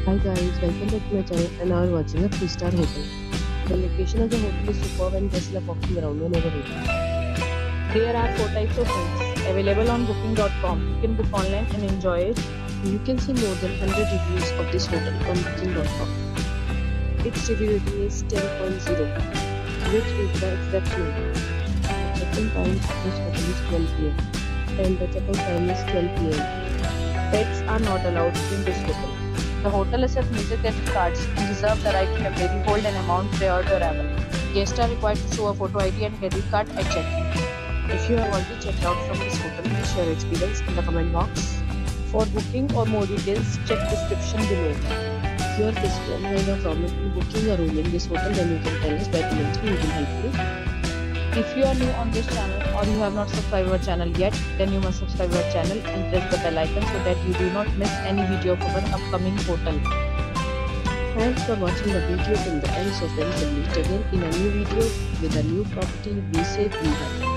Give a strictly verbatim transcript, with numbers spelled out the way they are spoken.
Hi guys, welcome back to my channel and now we're watching a three star hotel. The location of the hotel is superb and guests love walking around the neighborhood. There are four types of rooms available on booking dot com. You can book online and enjoy it. You can see more than one hundred reviews of this hotel on booking dot com. Its review rating is ten point zero, which is the exceptional. The check-in time of this hotel is twelve p m and the check-out time is twelve p m Pets are not allowed in this hotel. The hotel accepts major credit cards and reserves the right to temporarily hold an amount prior to arrival. Guests are required to show a photo I D and credit card at check-in. If you have already checked out from this hotel, please share your experience in the comment box. For booking or more details, check description below. If you are visitor and have a problem in booking a room in this hotel, then you can tell us by commenting. We will help you. If you are new on this channel or you have not subscribed our channel yet, then you must subscribe our channel and press the bell icon so that you do not miss any video of our upcoming hotel. Thanks for watching the video till the end. So friends, will meet again in a new video with a new property. Be safe, be happy.